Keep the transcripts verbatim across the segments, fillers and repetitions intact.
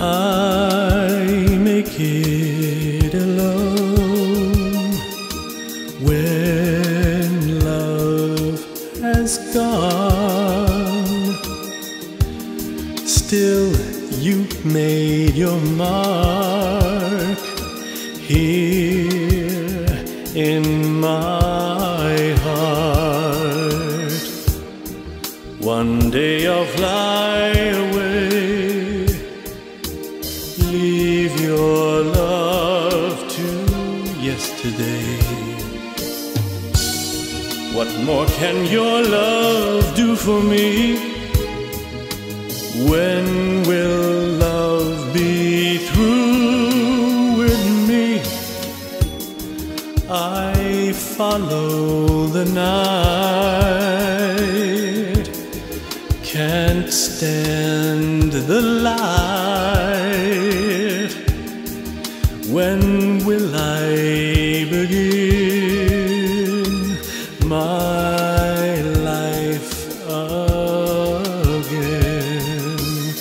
I make it alone when love has gone. Still, you've made your mark here in my heart. One day I'll fly away, leave your love to yesterday. What more can your love do for me? When will love be through with me? I follow the night, can't stand the light. When will I begin my life again?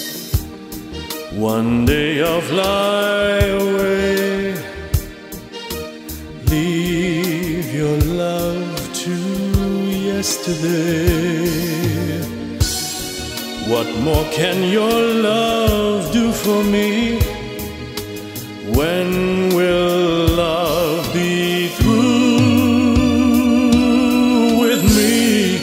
One day I'll fly away, leave your love to yesterday. What more can your love do for me? When will love be through with me?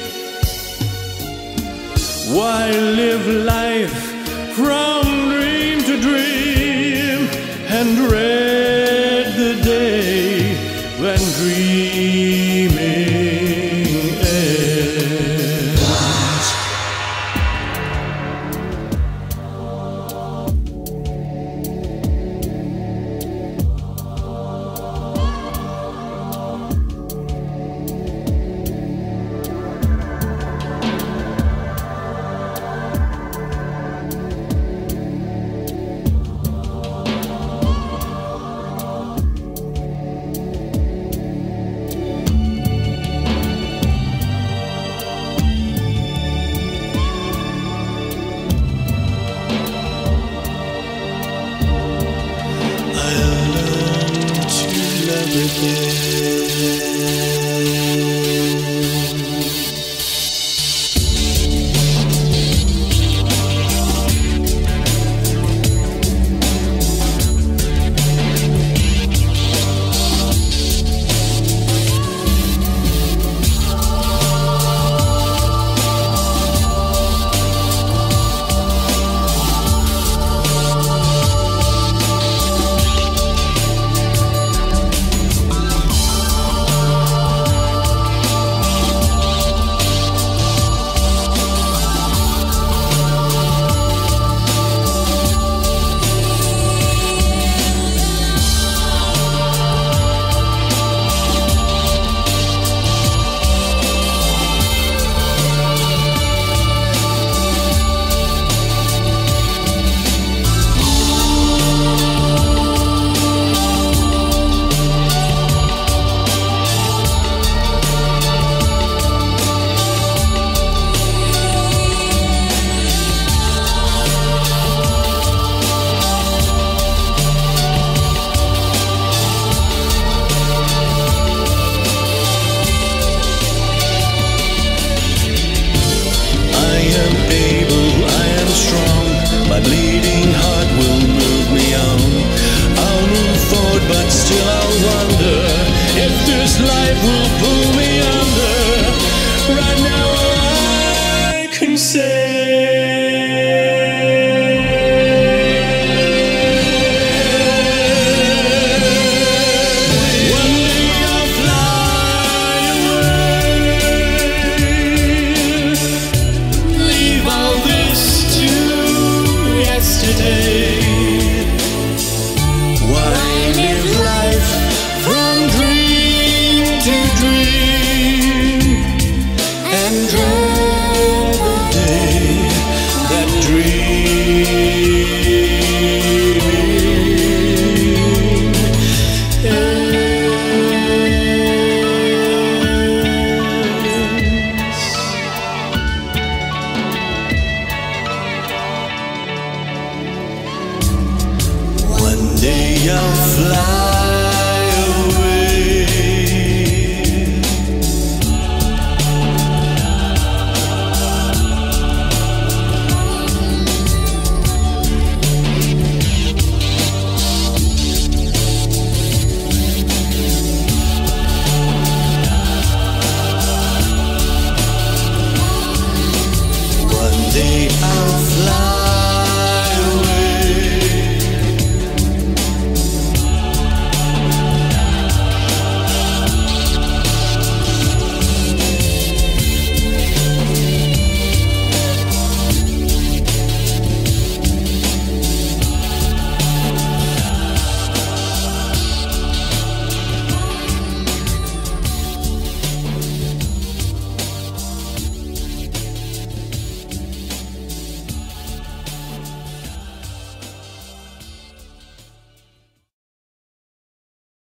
Why live life from dream to dream and dread the day when dreaming ends? Again.